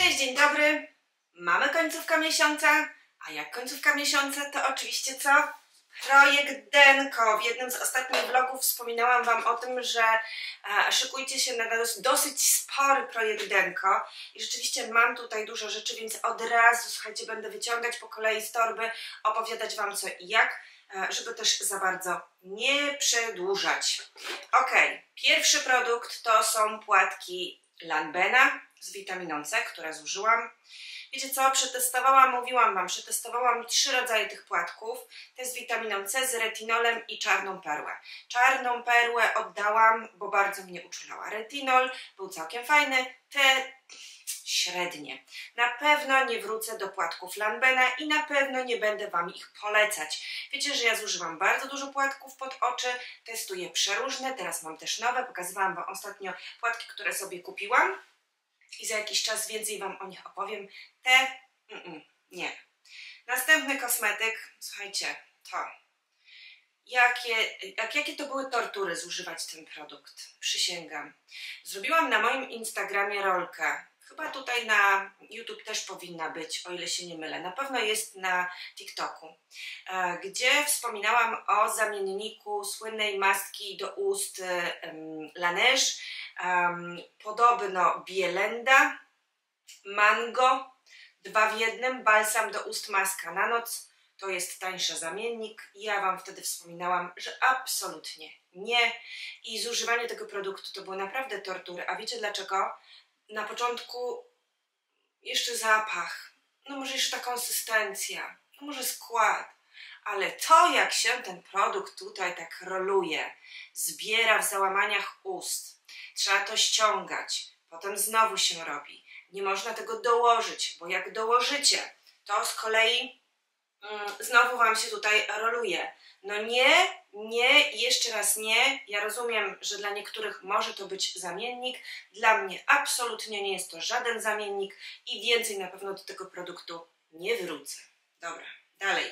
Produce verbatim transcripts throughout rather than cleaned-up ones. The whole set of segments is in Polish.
Cześć, dzień dobry. Mamy końcówkę miesiąca, a jak końcówka miesiąca, to oczywiście co? Projekt Denko. W jednym z ostatnich vlogów wspominałam Wam o tym, że e, szykujcie się na dosyć spory projekt Denko i rzeczywiście mam tutaj dużo rzeczy, więc od razu, słuchajcie, będę wyciągać po kolei z torby, opowiadać Wam co i jak, e, żeby też za bardzo nie przedłużać. Ok, pierwszy produkt to są płatki Lanbena z witaminą C, które zużyłam. Wiecie co, przetestowałam, mówiłam Wam, przetestowałam trzy rodzaje tych płatków. Te z witaminą C, z retinolem i czarną perłę. Czarną perłę oddałam, bo bardzo mnie uczulała. Retinol był całkiem fajny, te średnie. Na pewno nie wrócę do płatków Lanbena i na pewno nie będę Wam ich polecać. Wiecie, że ja zużywam bardzo dużo płatków pod oczy, testuję przeróżne, teraz mam też nowe, pokazywałam Wam ostatnio płatki, które sobie kupiłam. I za jakiś czas więcej Wam o nich opowiem. Te mm -mm, nie. Następny kosmetyk, słuchajcie, to jakie, jak, jakie to były tortury zużywać ten produkt, przysięgam. Zrobiłam na moim Instagramie rolkę, chyba tutaj na YouTube też powinna być, o ile się nie mylę, na pewno jest na TikToku, gdzie wspominałam o zamienniku słynnej maski do ust um, Laneige. Um, podobno Bielenda, Mango, dwa w jednym, balsam do ust, maska na noc, to jest tańszy zamiennik. Ja Wam wtedy wspominałam, że absolutnie nie i zużywanie tego produktu to były naprawdę tortury. A wiecie dlaczego? Na początku jeszcze zapach, no może jeszcze ta konsystencja, no może skład, ale to jak się ten produkt tutaj tak roluje, zbiera w załamaniach ust, trzeba to ściągać, potem znowu się robi. Nie można tego dołożyć, bo jak dołożycie, to z kolei mm, znowu Wam się tutaj roluje. No nie, nie, jeszcze raz nie. Ja rozumiem, że dla niektórych może to być zamiennik. Dla mnie absolutnie nie jest to żaden zamiennik i więcej na pewno do tego produktu nie wrócę. Dobra, dalej.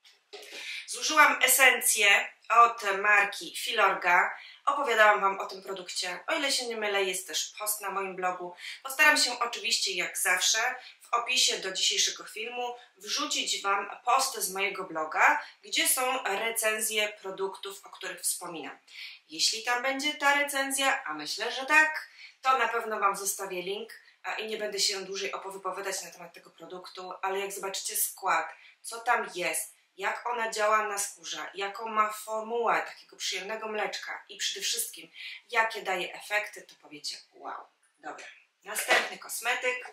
Zużyłam esencję od marki Filorga. Opowiadałam Wam o tym produkcie, o ile się nie mylę, jest też post na moim blogu. Postaram się oczywiście, jak zawsze, w opisie do dzisiejszego filmu wrzucić Wam post z mojego bloga, gdzie są recenzje produktów, o których wspominam. Jeśli tam będzie ta recenzja, a myślę, że tak, to na pewno Wam zostawię link i nie będę się dłużej opowiadać na temat tego produktu, ale jak zobaczycie skład, co tam jest, jak ona działa na skórze, jaką ma formułę takiego przyjemnego mleczka i przede wszystkim jakie daje efekty, to powiecie wow. Dobra, następny kosmetyk.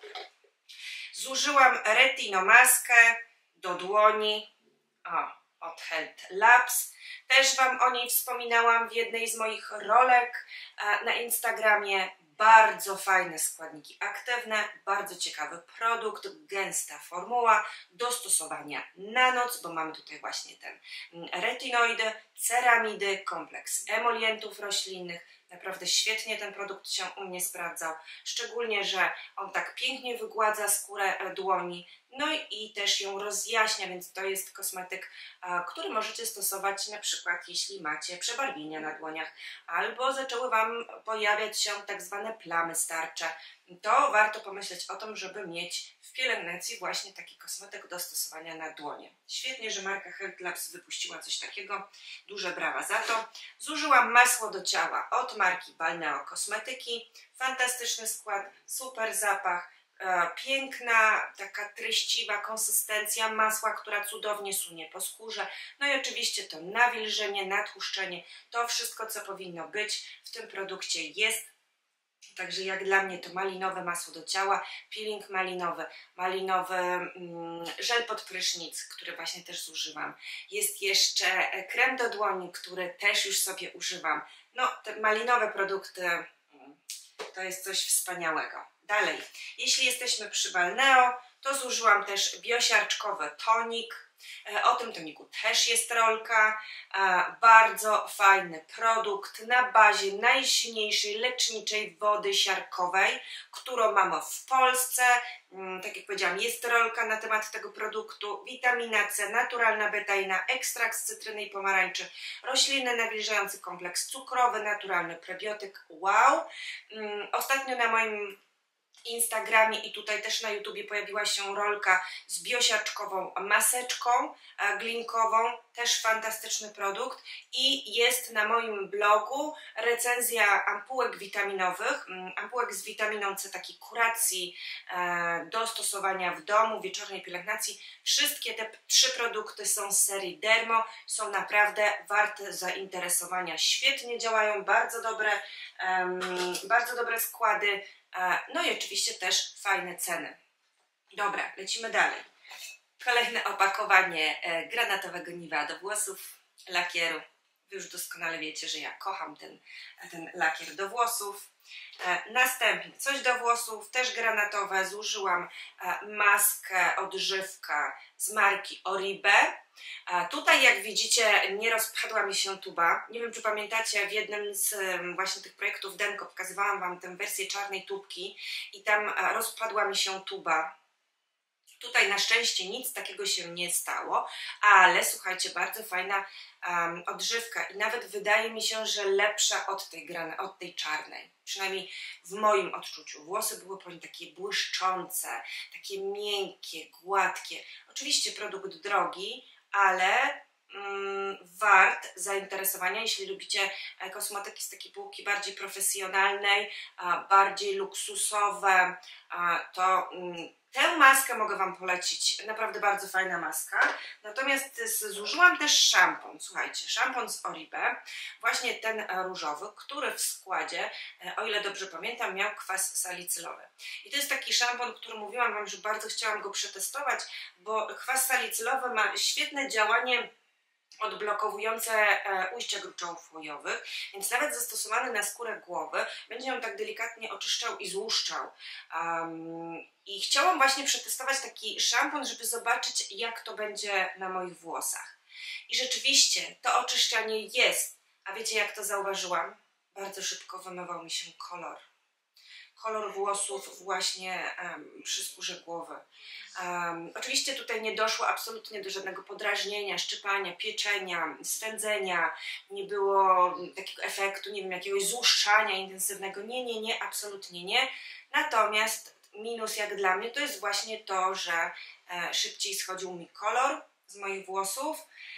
Zużyłam retinomaskę do dłoni o, od Health Labs. Też Wam o niej wspominałam w jednej z moich rolek na Instagramie. Bardzo fajne składniki aktywne, bardzo ciekawy produkt, gęsta formuła do stosowania na noc, bo mamy tutaj właśnie ten retinoidy, ceramidy, kompleks emolientów roślinnych. Naprawdę świetnie ten produkt się u mnie sprawdzał, szczególnie, że on tak pięknie wygładza skórę dłoni, no i też ją rozjaśnia, więc to jest kosmetyk, który możecie stosować na przykład jeśli macie przebarwienia na dłoniach albo zaczęły Wam pojawiać się tak zwane plamy starcze. To warto pomyśleć o tym, żeby mieć w pielęgnacji właśnie taki kosmetyk do stosowania na dłonie. Świetnie, że marka Health Labs wypuściła coś takiego. Duże brawa za to. Zużyłam masło do ciała od marki Balneo Kosmetyki. Fantastyczny skład, super zapach, e, piękna, taka treściwa konsystencja masła, która cudownie sunie po skórze. No i oczywiście to nawilżenie, natłuszczenie, to wszystko, co powinno być w tym produkcie jest. Także jak dla mnie to malinowe masło do ciała, peeling malinowy, malinowy mm, żel pod prysznic, który właśnie też zużywam. Jest jeszcze krem do dłoni, który też już sobie używam. No, te malinowe produkty mm, to jest coś wspaniałego. Dalej, jeśli jesteśmy przy Balneo, to zużyłam też biosiarczkowy tonik. O tym toniku też jest rolka. Bardzo fajny produkt na bazie najsilniejszej leczniczej wody siarkowej, którą mamy w Polsce. Tak jak powiedziałam, jest rolka na temat tego produktu. Witamina C, naturalna betaina, ekstrakt z cytryny i pomarańczy, roślinny nawilżający kompleks cukrowy, naturalny prebiotyk. Wow! Ostatnio na moim Instagramie i tutaj też na YouTubie pojawiła się rolka z biosiarczkową maseczką glinkową, też fantastyczny produkt i jest na moim blogu recenzja ampułek witaminowych, ampułek z witaminą C, takiej kuracji do stosowania w domu, wieczornej pielęgnacji. Wszystkie te trzy produkty są z serii Dermo, są naprawdę warte zainteresowania, świetnie działają, bardzo dobre, um, bardzo dobre składy. No i oczywiście też fajne ceny. Dobra, lecimy dalej. Kolejne opakowanie granatowego Nivea do włosów, lakieru. Wy już doskonale wiecie, że ja kocham ten, ten lakier do włosów. Następnie coś do włosów, też granatowe. Zużyłam maskę odżywka z marki Oribe. Tutaj, jak widzicie, nie rozpadła mi się tuba. Nie wiem, czy pamiętacie, w jednym z właśnie tych projektów Denko pokazywałam Wam tę wersję czarnej tubki i tam rozpadła mi się tuba. Tutaj na szczęście nic takiego się nie stało, ale słuchajcie, bardzo fajna um, odżywka i nawet wydaje mi się, że lepsza od tej, grany, od tej czarnej. Przynajmniej w moim odczuciu. Włosy były po niej takie błyszczące, takie miękkie, gładkie. Oczywiście produkt drogi, ale mm, wart zainteresowania, jeśli lubicie kosmetyki z takiej półki bardziej profesjonalnej, a bardziej luksusowe, a to mm, tę maskę mogę Wam polecić, naprawdę bardzo fajna maska. Natomiast zużyłam też szampon, słuchajcie, szampon z Oribe, właśnie ten różowy, który w składzie, o ile dobrze pamiętam, miał kwas salicylowy. I to jest taki szampon, który mówiłam Wam, że bardzo chciałam go przetestować, bo kwas salicylowy ma świetne działanie odblokowujące ujścia gruczołów łojowych, więc nawet zastosowany na skórę głowy będzie ją tak delikatnie oczyszczał i złuszczał. Um, I chciałam właśnie przetestować taki szampon, żeby zobaczyć, jak to będzie na moich włosach. I rzeczywiście to oczyszczanie jest, a wiecie, jak to zauważyłam? Bardzo szybko wymywał mi się kolor. Kolor włosów właśnie um, przy skórze głowy. Um, oczywiście tutaj nie doszło absolutnie do żadnego podrażnienia, szczypania, pieczenia, swędzenia, nie było takiego efektu, nie wiem, jakiegoś złuszczania intensywnego. Nie, nie, nie, absolutnie nie. Natomiast minus jak dla mnie to jest właśnie to, że e, szybciej schodził mi kolor z moich włosów.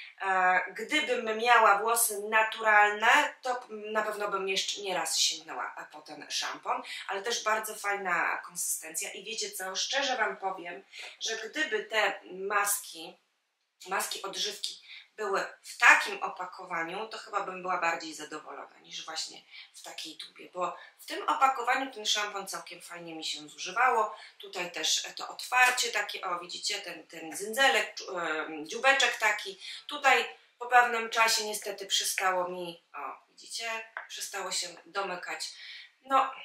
Gdybym miała włosy naturalne, to na pewno bym jeszcze nie raz sięgnęła po ten szampon, ale też bardzo fajna konsystencja i wiecie co, szczerze Wam powiem, że gdyby te maski, maski odżywki były w takim opakowaniu, to chyba bym była bardziej zadowolona niż właśnie w takiej tubie, bo w tym opakowaniu ten szampon całkiem fajnie mi się zużywało. Tutaj też to otwarcie takie, o widzicie, ten, ten dzynzelek, dziubeczek taki. Tutaj po pewnym czasie niestety przestało mi, o widzicie, przestało się domykać. No,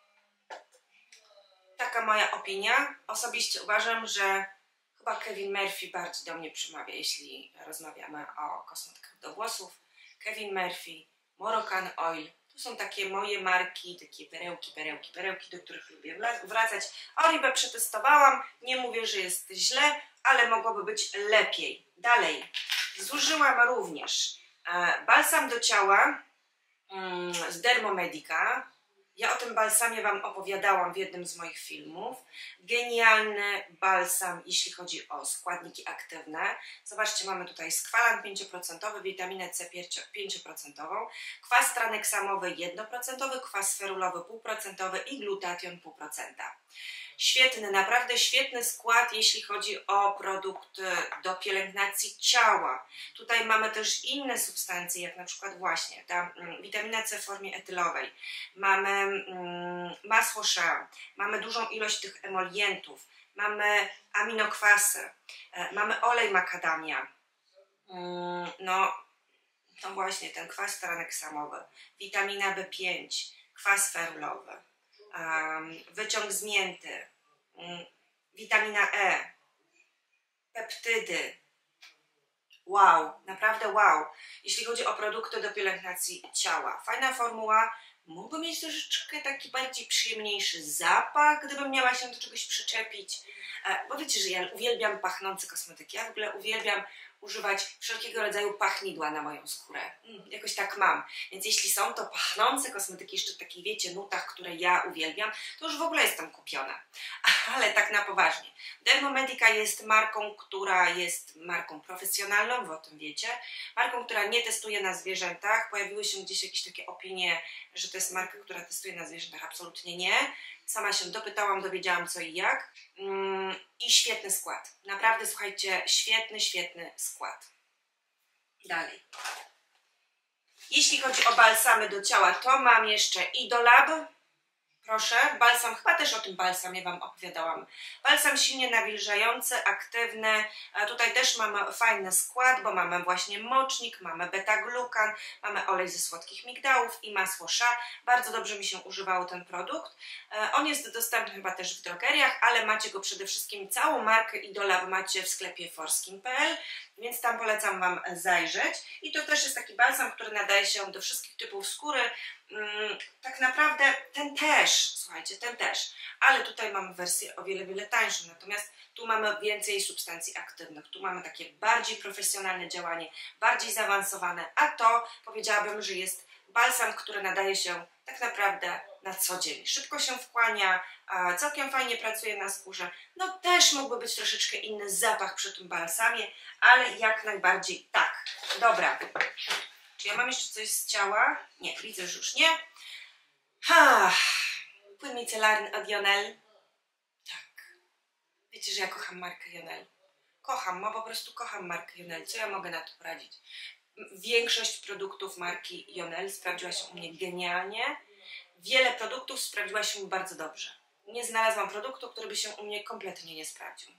taka moja opinia. Osobiście uważam, że chyba Kevin Murphy bardziej do mnie przemawia, jeśli rozmawiamy o kosmetykach do włosów. Kevin Murphy, Moroccan Oil. To są takie moje marki, takie perełki, perełki, perełki, do których lubię wracać. Oribe przetestowałam, nie mówię, że jest źle, ale mogłoby być lepiej. Dalej, zużyłam również e, balsam do ciała mm, z Dermomedica. Ja o tym balsamie Wam opowiadałam w jednym z moich filmów. Genialny balsam, jeśli chodzi o składniki aktywne. Zobaczcie, mamy tutaj skwalan pięć procent, witaminę C pięć procent, kwas traneksamowy jeden procent, kwas ferulowy pół procent i glutation pół procent. Świetny, naprawdę świetny skład, jeśli chodzi o produkt do pielęgnacji ciała. Tutaj mamy też inne substancje, jak na przykład właśnie ta mm, witamina C w formie etylowej. Mamy mm, masło shea, mamy dużą ilość tych emolientów, mamy aminokwasy, e, mamy olej makadamia. Mm, no, no właśnie, ten kwas traneksamowy, witamina B pięć, kwas ferulowy. Um, wyciąg z mięty, um, witamina E, peptydy. Wow, naprawdę wow. Jeśli chodzi o produkty do pielęgnacji ciała. Fajna formuła, mógłby mieć troszeczkę taki bardziej przyjemniejszy zapach, gdybym miała się do czegoś przyczepić. Bo wiecie, że ja uwielbiam pachnące kosmetyki, ja w ogóle uwielbiam używać wszelkiego rodzaju pachnidła na moją skórę. Mm, jakoś tak mam. Więc jeśli są to pachnące kosmetyki, jeszcze w takich, wiecie, nutach, które ja uwielbiam, to już w ogóle jestem kupiona. Ale tak na poważnie. Dermomedica jest marką, która jest marką profesjonalną, wy o tym wiecie. Marką, która nie testuje na zwierzętach. Pojawiły się gdzieś jakieś takie opinie, że to jest marka, która testuje na zwierzętach. Absolutnie nie. Sama się dopytałam, dowiedziałam co i jak. Mm, I świetny skład. Naprawdę, słuchajcie, świetny, świetny skład. Dalej. Jeśli chodzi o balsamy do ciała, to mam jeszcze Idolab. Proszę, balsam, chyba też o tym balsamie Wam opowiadałam. Balsam silnie nawilżający, aktywny. A tutaj też mamy fajny skład, bo mamy właśnie mocznik, mamy beta-glukan, mamy olej ze słodkich migdałów i masło sza. Bardzo dobrze mi się używało ten produkt. On jest dostępny chyba też w drogeriach, ale macie go przede wszystkim, całą markę Idolab macie w sklepie forskin kropka p l, więc tam polecam Wam zajrzeć. I to też jest taki balsam, który nadaje się do wszystkich typów skóry. Tak naprawdę ten też, słuchajcie, ten też, ale tutaj mamy wersję o wiele, wiele tańszą, natomiast tu mamy więcej substancji aktywnych, tu mamy takie bardziej profesjonalne działanie, bardziej zaawansowane, a to powiedziałabym, że jest balsam, który nadaje się tak naprawdę na co dzień. Szybko się wchłania, całkiem fajnie pracuje na skórze, no też mógłby być troszeczkę inny zapach przy tym balsamie, ale jak najbardziej tak. Dobra. Czy ja mam jeszcze coś z ciała? Nie, widzę, że już nie. Ha, płyn micelarny od Jonel. Tak. Wiecie, że ja kocham markę Jonel. Kocham, bo po prostu kocham markę Jonel. Co ja mogę na to poradzić? Większość produktów marki Jonel sprawdziła się u mnie genialnie. Wiele produktów sprawdziła się bardzo dobrze. Nie znalazłam produktu, który by się u mnie kompletnie nie sprawdził.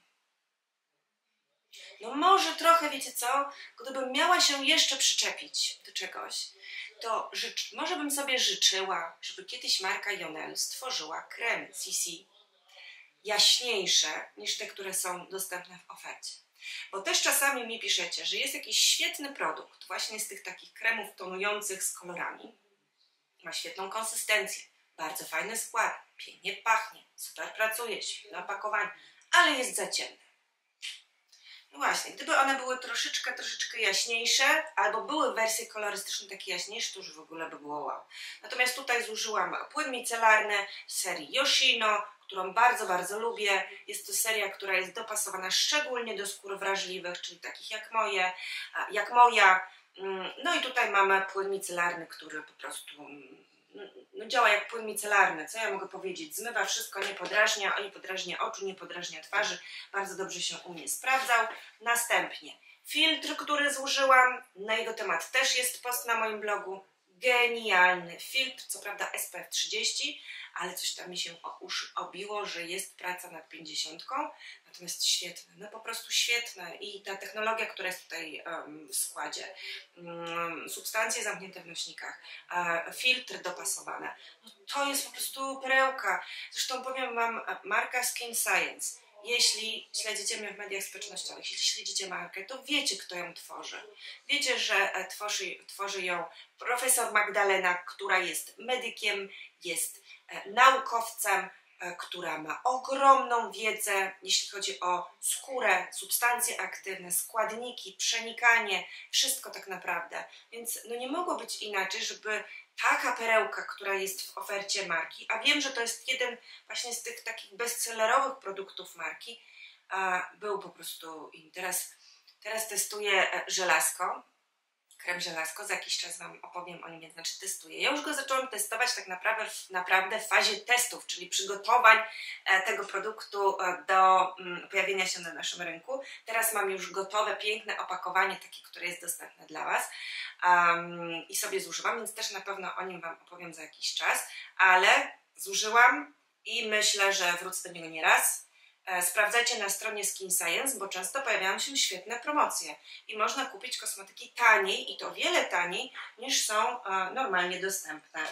No może trochę, wiecie co, gdybym miała się jeszcze przyczepić do czegoś, to życz, może bym sobie życzyła, żeby kiedyś marka Jonel stworzyła kremy C C jaśniejsze niż te, które są dostępne w ofercie. Bo też czasami mi piszecie, że jest jakiś świetny produkt właśnie z tych takich kremów tonujących z kolorami. Ma świetną konsystencję, bardzo fajny skład, pięknie pachnie, super pracuje, świetne opakowanie, ale jest za ciemne. No właśnie, gdyby one były troszeczkę, troszeczkę jaśniejsze, albo były wersje kolorystyczne takie jaśniejsze, to już w ogóle by było wow. Natomiast tutaj zużyłam płyn micelarny z serii Yoshino, którą bardzo, bardzo lubię. Jest to seria, która jest dopasowana szczególnie do skór wrażliwych, czyli takich jak moje, jak moja. No i tutaj mamy płyn micelarny, który po prostu no, działa jak płyn micelarny. Co ja mogę powiedzieć? Zmywa wszystko, nie podrażnia, nie podrażnia oczu, nie podrażnia twarzy. Bardzo dobrze się u mnie sprawdzał. Następnie filtr, który zużyłam. Na jego temat też jest post na moim blogu. Genialny filtr, co prawda S P F trzydzieści, ale coś tam mi się o uszy obiło, że jest praca nad pięćdziesiątką, natomiast świetne, no po prostu świetne i ta technologia, która jest tutaj um, w składzie, um, substancje zamknięte w nośnikach, uh, filtr dopasowany, no to jest po prostu perełka. Zresztą powiem Wam, marka Skin Science, jeśli śledzicie mnie w mediach społecznościowych, jeśli śledzicie markę, to wiecie, kto ją tworzy. Wiecie, że tworzy, tworzy ją profesor Magdalena, która jest medykiem, jest naukowcem, która ma ogromną wiedzę, jeśli chodzi o skórę, substancje aktywne, składniki, przenikanie, wszystko tak naprawdę. Więc no nie mogło być inaczej, żeby taka perełka, która jest w ofercie marki, a wiem, że to jest jeden właśnie z tych takich bestsellerowych produktów marki, był po prostu in. Teraz, teraz testuję żelazko, krem żelazko, za jakiś czas Wam opowiem o nim, jak znaczy testuję. Ja już go zaczęłam testować tak naprawdę w, naprawdę w fazie testów, czyli przygotowań tego produktu do pojawienia się na naszym rynku. Teraz mam już gotowe, piękne opakowanie, takie, które jest dostępne dla Was um, i sobie zużywam, więc też na pewno o nim Wam opowiem za jakiś czas, ale zużyłam i myślę, że wrócę do niego nieraz. Sprawdzajcie na stronie Skin Science, bo często pojawiają się świetne promocje i można kupić kosmetyki taniej i to wiele taniej niż są normalnie dostępne.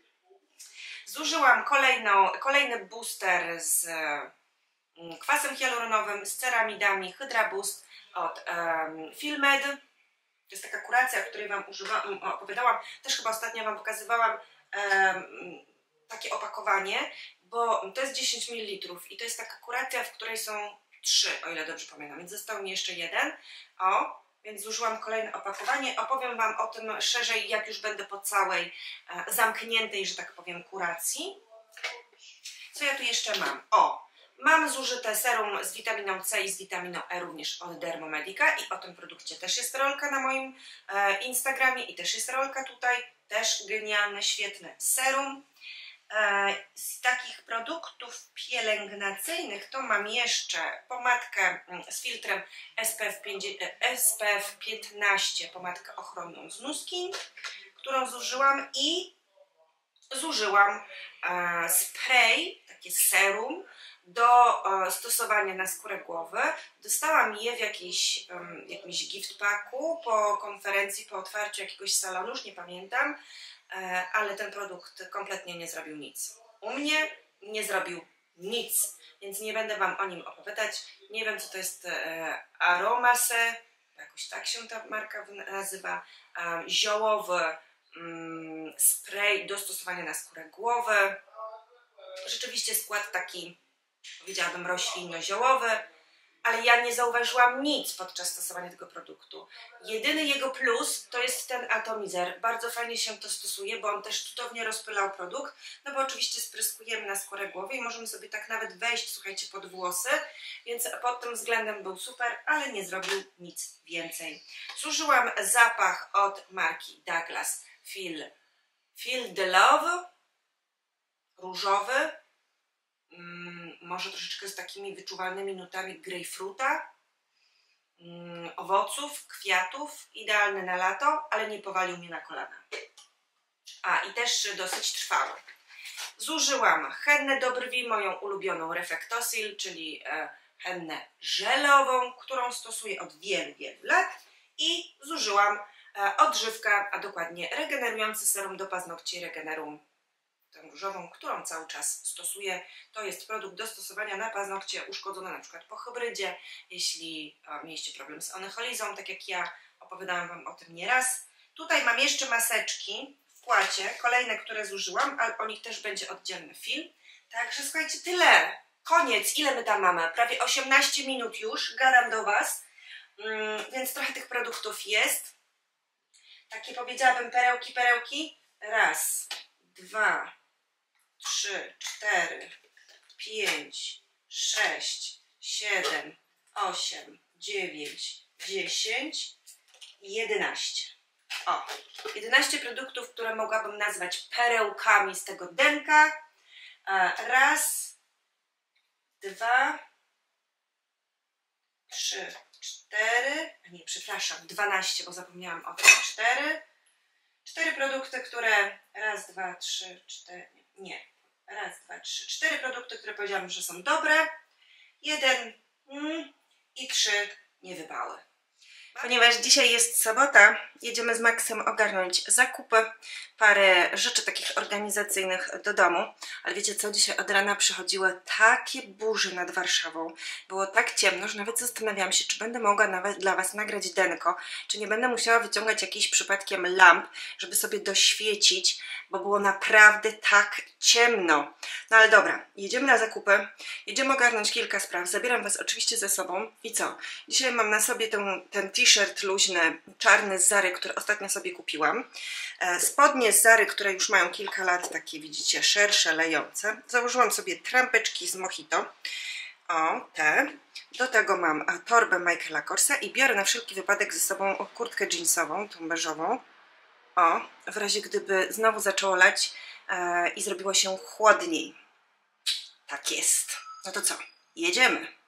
Zużyłam kolejną, kolejny booster z kwasem hialuronowym, z ceramidami Hydra Boost od um, Filmed. To jest taka kuracja, o której Wam używam, opowiadałam, też chyba ostatnio Wam pokazywałam e, takie opakowanie, bo to jest dziesięć mililitrów i to jest taka kuracja, w której są trzy, o ile dobrze pamiętam, więc został mi jeszcze jeden. O, więc zużyłam kolejne opakowanie. Opowiem Wam o tym szerzej, jak już będę po całej e, zamkniętej, że tak powiem, kuracji. Co ja tu jeszcze mam? O, mam zużyte serum z witaminą C i z witaminą E również od Dermomedica i o tym produkcie też jest rolka na moim e, Instagramie i też jest rolka tutaj. Też genialne, świetne serum. E, z takich produktów pielęgnacyjnych to mam jeszcze pomadkę z filtrem S P F piętnaście, pomadkę ochronną z Nuskin, którą zużyłam i zużyłam e, spray, takie serum do e, stosowania na skórę głowy. Dostałam je w jakiejś, um, jakimś gift packu po konferencji, po otwarciu jakiegoś salonu, już nie pamiętam, e, ale ten produkt kompletnie nie zrobił nic. U mnie nie zrobił nic, więc nie będę Wam o nim opowiadać. Nie wiem, co to jest e, Aromase, jakoś tak się ta marka nazywa, e, ziołowy mm, spray do stosowania na skórę głowy. Rzeczywiście skład taki, powiedziałabym, roślinno-ziołowy, ale ja nie zauważyłam nic podczas stosowania tego produktu. Jedyny jego plus to jest ten atomizer. Bardzo fajnie się to stosuje, bo on też cudownie rozpylał produkt, no bo oczywiście spryskujemy na skórę głowy i możemy sobie tak nawet wejść, słuchajcie, pod włosy, więc pod tym względem był super, ale nie zrobił nic więcej. Zużyłam zapach od marki Douglas Feel, Feel the Love, różowy, Mm, może troszeczkę z takimi wyczuwalnymi nutami grejpfruta, mm, owoców, kwiatów, idealny na lato, ale nie powalił mnie na kolana. A i też dosyć trwały. Zużyłam hennę do brwi, moją ulubioną Reflectosil, czyli e, hennę żelową, którą stosuję od wielu, wielu lat i zużyłam e, odżywka, a dokładnie regenerujący serum do paznokci Regenerum, tę różową, którą cały czas stosuję. To jest produkt do stosowania na paznokcie uszkodzone na przykład po hybrydzie, jeśli a, mieliście problem z onecholizą, tak jak ja, opowiadałam Wam o tym nieraz. Tutaj mam jeszcze maseczki w płacie, kolejne, które zużyłam, ale o nich też będzie oddzielny film. Także słuchajcie, tyle. Koniec. Ile my tam mamy? Prawie osiemnaście minut już, gadam do Was, mm, więc trochę tych produktów jest. Takie, powiedziałabym, perełki, perełki. Raz, dwa, trzy, cztery, pięć, sześć, siedem, osiem, dziewięć, dziesięć i jedenaście. O, jedenaście produktów, które mogłabym nazwać perełkami z tego denka. Raz, dwa, trzy, cztery, a nie, przepraszam, dwanaście, bo zapomniałam o tym, cztery. Cztery produkty, które, raz, dwa, trzy, cztery, nie, raz, dwa, trzy, cztery produkty, które powiedziałam, że są dobre, jeden mm, i trzy nie wypały. Ponieważ dzisiaj jest sobota, jedziemy z Maxem ogarnąć zakupy, parę rzeczy takich organizacyjnych do domu. Ale wiecie co, dzisiaj od rana przychodziły takie burze nad Warszawą. Było tak ciemno, że nawet zastanawiałam się, czy będę mogła nawet dla Was nagrać denko, czy nie będę musiała wyciągać jakichś przypadkiem lamp, żeby sobie doświecić, bo było naprawdę tak ciemno. No ale dobra, jedziemy na zakupy, jedziemy ogarnąć kilka spraw, zabieram Was oczywiście ze sobą. I co? Dzisiaj mam na sobie ten, ten t-shirt luźny, czarny z Zary, który ostatnio sobie kupiłam. E, spodnie z Zary, które już mają kilka lat, takie widzicie, szersze, lejące. Założyłam sobie trampeczki z Mojito. O, te. Do tego mam torbę Michaela Korsa i biorę na wszelki wypadek ze sobą kurtkę jeansową, tą beżową. O, w razie gdyby znowu zaczęło lać e, i zrobiło się chłodniej. Tak jest. No to co? Jedziemy.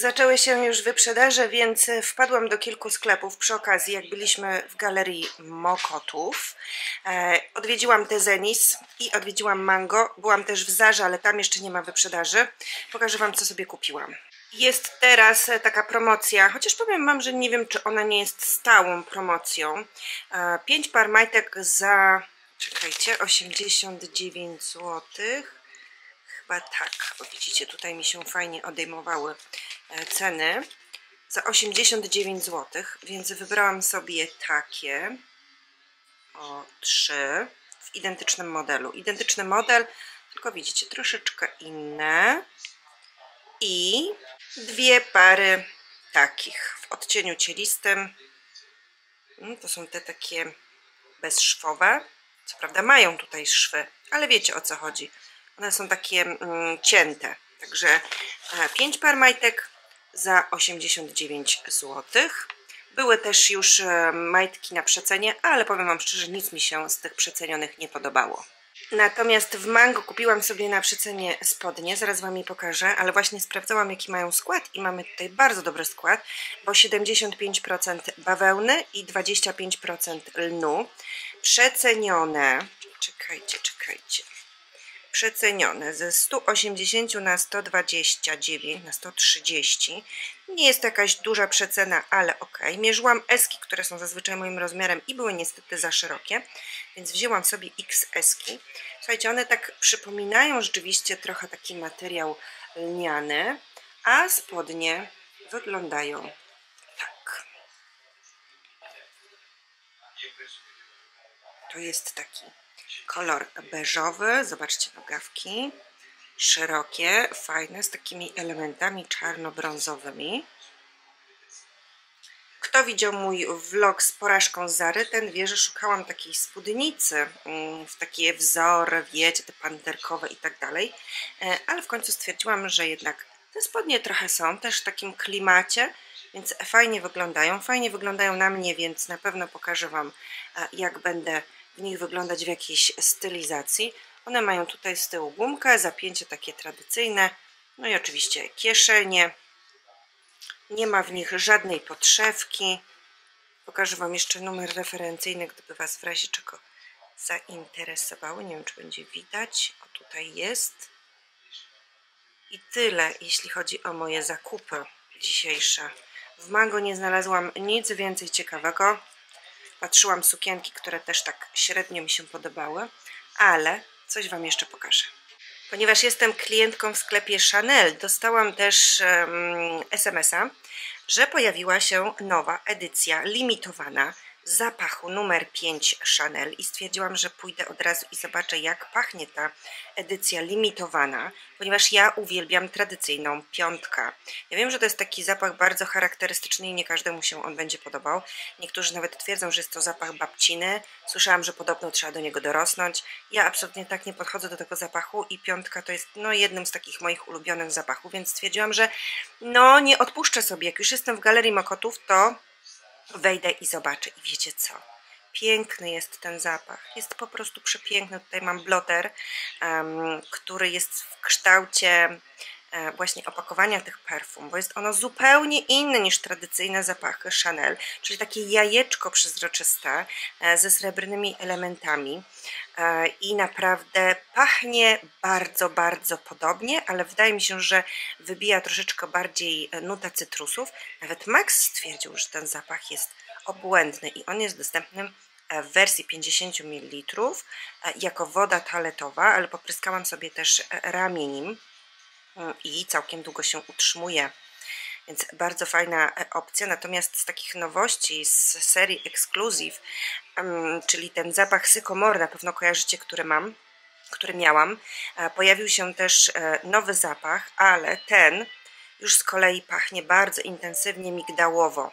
Zaczęły się już wyprzedaże, więc wpadłam do kilku sklepów przy okazji, jak byliśmy w galerii Mokotów. E, odwiedziłam Tezenis i odwiedziłam Mango. Byłam też w Zarze, ale tam jeszcze nie ma wyprzedaży. Pokażę Wam, co sobie kupiłam. Jest teraz taka promocja, chociaż powiem Wam, że nie wiem, czy ona nie jest stałą promocją. E, pięć par majtek za, czekajcie, osiemdziesiąt dziewięć złotych. Chyba tak, bo widzicie, tutaj mi się fajnie odejmowały ceny. Za osiemdziesiąt dziewięć złotych, więc wybrałam sobie takie. O, trzy w identycznym modelu. Identyczny model, tylko widzicie, troszeczkę inne. I dwie pary takich w odcieniu cielistym. To są te takie bezszwowe. Co prawda mają tutaj szwy, ale wiecie, o co chodzi. One są takie mm, cięte. Także pięć par majtek za osiemdziesiąt dziewięć złotych. Były też już e, majtki na przecenie, ale powiem Wam szczerze, nic mi się z tych przecenionych nie podobało. Natomiast w Mango kupiłam sobie na przecenie spodnie, zaraz Wam je pokażę, ale właśnie sprawdzałam, jaki mają skład i mamy tutaj bardzo dobry skład, bo siedemdziesiąt pięć procent bawełny i dwadzieścia pięć procent lnu. Przecenione, czekajcie, czekajcie. Przecenione ze stu osiemdziesięciu na sto dwadzieścia dziewięć, na sto trzydzieści. Nie jest to jakaś duża przecena, ale ok. Mierzyłam eski, które są zazwyczaj moim rozmiarem i były niestety za szerokie, więc wzięłam sobie X eski. Słuchajcie, one tak przypominają rzeczywiście trochę taki materiał lniany, a spodnie wyglądają tak. To jest taki kolor beżowy, zobaczcie nogawki, szerokie, fajne, z takimi elementami czarno-brązowymi. Kto widział mój vlog z porażką z Zary, ten wie, że szukałam takiej spódnicy w takie wzory, wiecie, te panterkowe i tak dalej, ale w końcu stwierdziłam, że jednak te spodnie trochę są też w takim klimacie, więc fajnie wyglądają, fajnie wyglądają na mnie, więc na pewno pokażę Wam, jak będę w nich wyglądać w jakiejś stylizacji. One mają tutaj z tyłu gumkę, zapięcie takie tradycyjne, no i oczywiście kieszenie. Nie ma w nich żadnej podszewki. Pokażę Wam jeszcze numer referencyjny, gdyby Was w razie czego zainteresowały. Nie wiem, czy będzie widać. O, tutaj jest. I tyle, jeśli chodzi o moje zakupy dzisiejsze. W Mango nie znalazłam nic więcej ciekawego. Patrzyłam sukienki, które też tak średnio mi się podobały, ale coś Wam jeszcze pokażę. Ponieważ jestem klientką w sklepie Chanel, dostałam też um, es em es a, że pojawiła się nowa edycja limitowana zapachu numer pięć Chanel i stwierdziłam, że pójdę od razu i zobaczę, jak pachnie ta edycja limitowana, ponieważ ja uwielbiam tradycyjną piątkę. Ja wiem, że to jest taki zapach bardzo charakterystyczny i nie każdemu się on będzie podobał. Niektórzy nawet twierdzą, że jest to zapach babciny. Słyszałam, że podobno trzeba do niego dorosnąć. Ja absolutnie tak nie podchodzę do tego zapachu i piątka to jest no, jednym z takich moich ulubionych zapachów, więc stwierdziłam, że no nie odpuszczę sobie. Jak już jestem w Galerii Mokotów, to wejdę i zobaczę. I wiecie co? Piękny jest ten zapach. Jest po prostu przepiękny. Tutaj mam bloter, um, który jest w kształcie e, właśnie opakowania tych perfum, bo jest ono zupełnie inne niż tradycyjne zapachy Chanel, czyli takie jajeczko przezroczyste e, ze srebrnymi elementami e, i naprawdę pachnie bardzo, bardzo podobnie, ale wydaje mi się, że wybija troszeczkę bardziej nutę cytrusów. Nawet Max stwierdził, że ten zapach jest obłędny i on jest dostępny w wersji pięćdziesiąt mililitrów jako woda toaletowa, ale popryskałam sobie też ramię nim i całkiem długo się utrzymuje, więc bardzo fajna opcja. Natomiast z takich nowości z serii Exclusive, czyli ten zapach Sycomore, na pewno kojarzycie, który mam, który miałam, pojawił się też nowy zapach, ale ten już z kolei pachnie bardzo intensywnie migdałowo.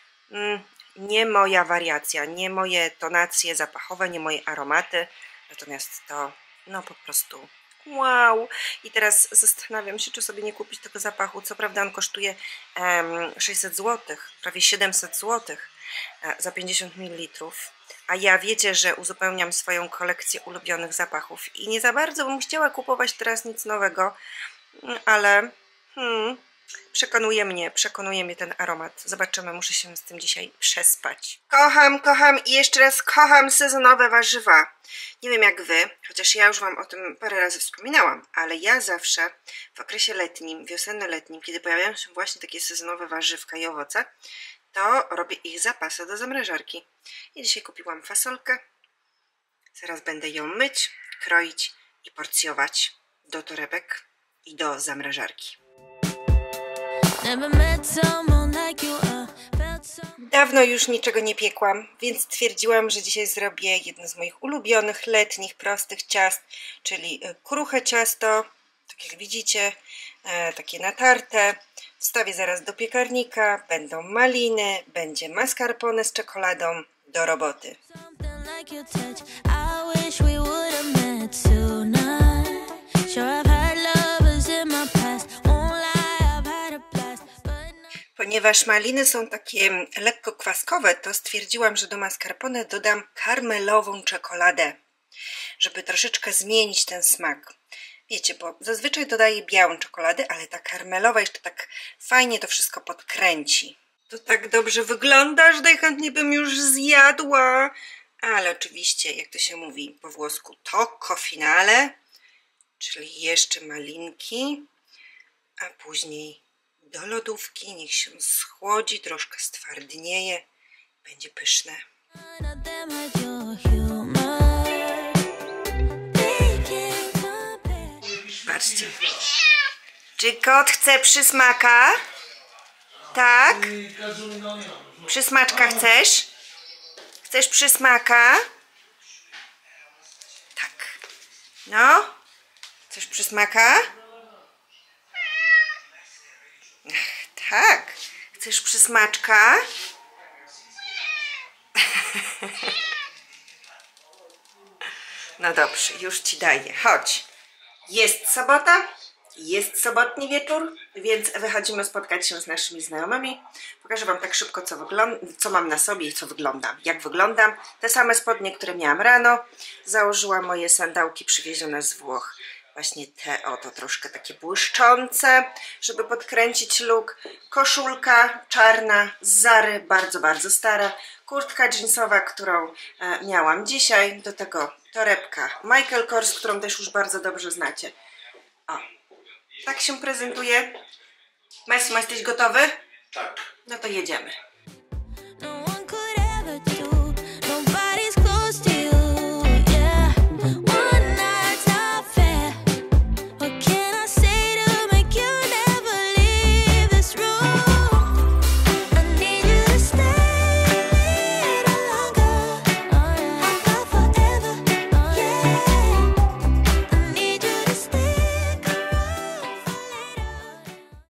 Nie moja wariacja, nie moje tonacje zapachowe, nie moje aromaty, natomiast to no po prostu wow. I teraz zastanawiam się, czy sobie nie kupić tego zapachu. Co prawda on kosztuje um, sześćset złotych, prawie siedemset złotych e, za pięćdziesiąt mililitrów, a ja wiecie, że uzupełniam swoją kolekcję ulubionych zapachów i nie za bardzo bym chciała kupować teraz nic nowego, ale hmm, Przekonuje mnie, przekonuje mnie ten aromat. Zobaczymy, muszę się z tym dzisiaj przespać. Kocham, kocham i jeszcze raz kocham sezonowe warzywa. Nie wiem jak wy, chociaż ja już wam o tym parę razy wspominałam, ale ja zawsze w okresie letnim, wiosenno-letnim, kiedy pojawiają się właśnie takie sezonowe warzywka i owoce, to robię ich zapasy do zamrażarki. I dzisiaj kupiłam fasolkę. Zaraz będę ją myć, kroić i porcjować do torebek i do zamrażarki. Dawno już niczego nie piekłam, więc stwierdziłam, że dzisiaj zrobię jedno z moich ulubionych letnich, prostych ciast, czyli kruche ciasto, tak jak widzicie, takie natarte. Wstawię zaraz do piekarnika, będą maliny, będzie mascarpone z czekoladą, do roboty. Ponieważ maliny są takie lekko kwaskowe, to stwierdziłam, że do mascarpone dodam karmelową czekoladę, żeby troszeczkę zmienić ten smak. Wiecie, bo zazwyczaj dodaję białą czekoladę, ale ta karmelowa jeszcze tak fajnie to wszystko podkręci. To tak dobrze wygląda, że najchętniej bym już zjadła. Ale oczywiście, jak to się mówi po włosku, tocco finale, czyli jeszcze malinki, a później do lodówki, niech się schłodzi, troszkę stwardnieje, będzie pyszne. Patrzcie. Czy kot chce przysmaka? Tak? Przysmaczka chcesz? Chcesz przysmaka? Tak. No? Chcesz przysmaka? Ach, tak. Chcesz przysmaczka? No dobrze, już ci daję. Chodź. Jest sobota, jest sobotni wieczór, więc wychodzimy spotkać się z naszymi znajomymi. Pokażę wam tak szybko, co, co mam na sobie i co wyglądam. Jak wyglądam. Te same spodnie, które miałam rano. Założyłam moje sandałki przywiezione z Włoch. Właśnie te oto, troszkę takie błyszczące, żeby podkręcić look. Koszulka czarna z Zary, bardzo, bardzo stara. Kurtka jeansowa, którą e, miałam dzisiaj. Do tego torebka Michael Kors, którą też już bardzo dobrze znacie. O, tak się prezentuje. Massimo, jesteś gotowy? Tak. No to jedziemy.